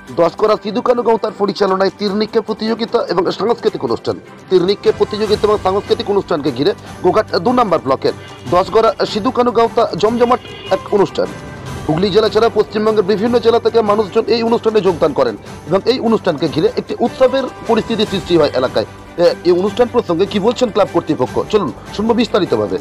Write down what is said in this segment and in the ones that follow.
দশঘড়া সিধুকানু গাঁওতার পরিচালনায় তীর নিক্ষেপ প্রতিযোগিতা এবং সাংস্কৃতিক অনুষ্ঠান। তীর নিক্ষেপ প্রতিযোগিতা এবং সাংস্কৃতিক অনুষ্ঠানকে ঘিরে গোঘাট 2 নম্বর ব্লকের দশঘড়া সিধুকানু গাঁওতা জমজমাট এক অনুষ্ঠান। হুগলি জেলা ছাড়া পশ্চিমবঙ্গের বিভিন্ন জেলা থেকে মানুষজন এই অনুষ্ঠানে যোগদান করেন এবং এই অনুষ্ঠানকে ঘিরে একটি উৎসবের পরিস্থিতি সৃষ্টি হয় এলাকায়। এই অনুষ্ঠান প্রসঙ্গে কি বলছেন ক্লাব কর্তৃপক্ষ, চলুন শুনবো বিস্তারিতভাবে।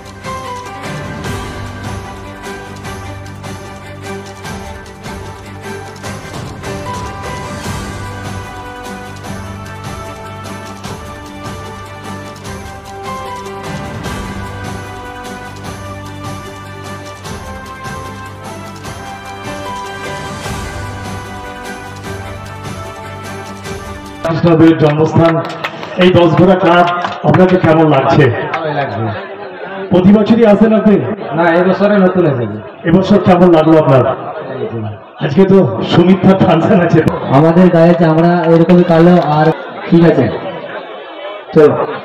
কৃষ্ণদেবের জন্মস্থান এই দশঘড়া ক্লাব আপনাকে কেমন লাগছে? ভালোই লাগছে। প্রতি বছরই আসেন আপনি? না, এবছরে নতুন এসেছি। এবছর কেমন লাগলো আপনার? আজকে তো সুমিত্রা ফাংশন আছে, আমাদের গায়ে যে আমরা এরকমই কালো আর ঠিক আছে তো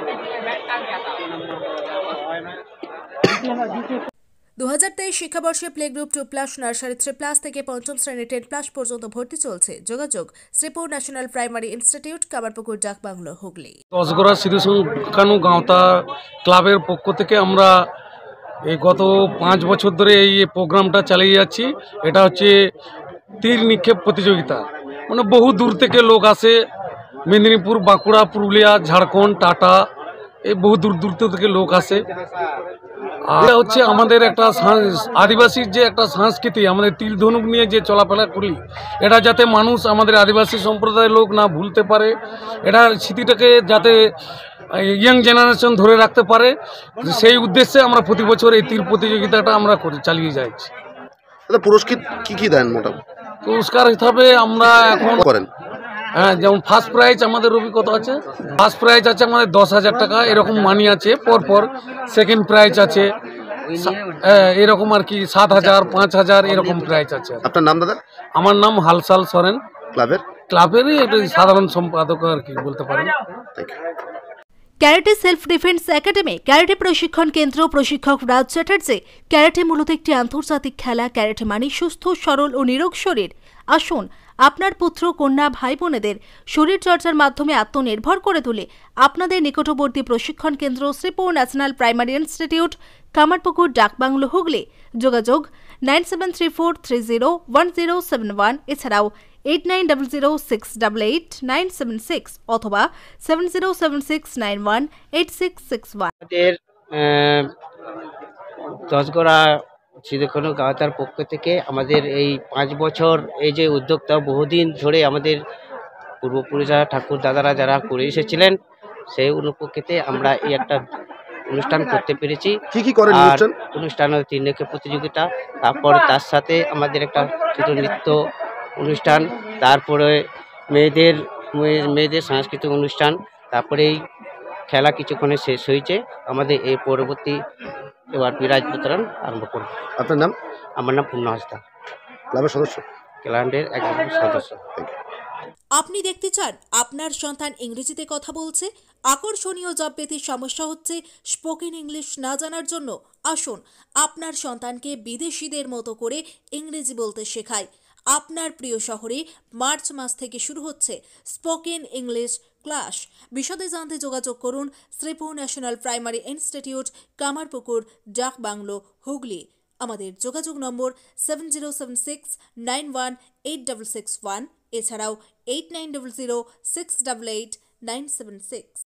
2023 শিক্ষাবর্ষে প্লে গ্রুপ 2+, নার্সারি 3+ থেকে পঞ্চম শ্রেণী 10+ পর্যন্ত ভর্তি চলছে। যোগাযোগ Sripur national primary institute, Kamarpukur, Dakbanglo, Hooghly. Dashghara Sidhukanu Gaonta ক্লাবের পক্ষ থেকে আমরা এই গত 5 বছর ধরে এই প্রোগ্রামটা চালিয়ে যাচ্ছি। এটা হচ্ছে তীর নিক্ষেপ প্রতিযোগিতা। মানে বহু দূর থেকে লোক আসে, মেদিনীপুর, বাঁকুড়া, পুরুলিয়া, ঝাড়খণ্ড, টাটা, এই বহু দূর দূর থেকে লোক আসে। আর এটা হচ্ছে আমাদের একটা আদিবাসীর যে একটা সংস্কৃতি, আমাদের তীর ধনুক নিয়ে যে চলাফেরা করি, এটা যাতে মানুষ আমাদের আদিবাসী সম্প্রদায়ের লোক না ভুলতে পারে, এটা স্মৃতিটাকে যাতে ইয়াং জেনারেশন ধরে রাখতে পারে, সেই উদ্দেশ্যে আমরা প্রতি বছর এই তীর প্রতিযোগিতাটা আমরা চালিয়ে যাচ্ছি। পুরস্কার কি দেন মোটামুটি? পুরস্কার হিসাবে আমরা এখন করেন, হ্যাঁ, যেমন ফার্স্ট প্রাইজ আমাদের অভিজ্ঞতা আছে, ফার্স্ট প্রাইজ আছে আমাদের 10,000 টাকা, এরকম মানি আছে পরপর। সেকেন্ড প্রাইজ আছে এরকম আর কি 7,000, 5,000 এরকম প্রাইজ আছে। আপনার নাম দাদা? আমার নাম হালসাল সরেন, ক্লাবেরই একটা সাধারণ সম্পাদক আর কি বলতে পারেন। Karate self defence academy, karate প্রশিক্ষণ কেন্দ্র, প্রশিক্ষক রাজ চ্যাটার্জি। ক্যারাটে মূলত একটি আন্তর্জাতিক খেলা। ক্যারাটে মানে সুস্থ, সরল ও নিরোগ শরীর। আসুন, আপনার পুত্র, কন্যা, ভাই বোনেদের শরীরচর্চার মাধ্যমে আত্মনির্ভর করে তুলে আপনাদের নিকটবর্তী প্রশিক্ষণ কেন্দ্র Sripur national primary institute, Kamarpukur, Dakbanglo, Hooghly. যোগাযোগ 9734301071, এছাড়াও 8900688976 অথবা 7076918661। দশঘড়া সিধুকানু গাঁওতার পক্ষ থেকে আমাদের এই 5 বছর এই যে উদ্যোগটা বহুদিন ধরে আমাদের পূর্বপুরুষরা, ঠাকুর দাদারা যারা করে এসেছিলেন, সেই অনুপক্ষেতে আমরা এই একটা অনুষ্ঠান করতে পেরেছি। কি করেন অনুষ্ঠান? তীর নিক্ষেপ প্রতিযোগিতা, তারপর তার সাথে আমাদের একটা চিত্রনৃত্য অনুষ্ঠান, তারপরে মেয়েদের সাংস্কৃতিক অনুষ্ঠান, তারপরে এই খেলা কিছুক্ষণে শেষ হয়েছে। আমাদের এই পরবর্তী এবার প্রাইজ বিতরণ আরম্ভ করব। আপনার নাম? আমার নাম পূর্ণ হাসদা, ক্লাবের সদস্য, ক্লাবের একজন সদস্য। আপনি দেখতে চান আপনার সন্তান ইংরেজিতে কথা বলছে? আকর্ষণীয় জব পেতে সমস্যা হচ্ছে স্পোকেন ইংলিশ না জানার জন্য? আসুন, আপনার সন্তানকে বিদেশিদের মতো করে ইংরেজি বলতে শেখায়। আপনার প্রিয় শহরে মার্চ মাস থেকে শুরু হচ্ছে স্পোকেন ইংলিশ ক্লাস। বিশদে জানতে যোগাযোগ করুন Sripur national primary institute, Kamarpukur, Dakbanglo, Hooghly. আমাদের যোগাযোগ নম্বর 7076918661, এছাড়াও 8900688976।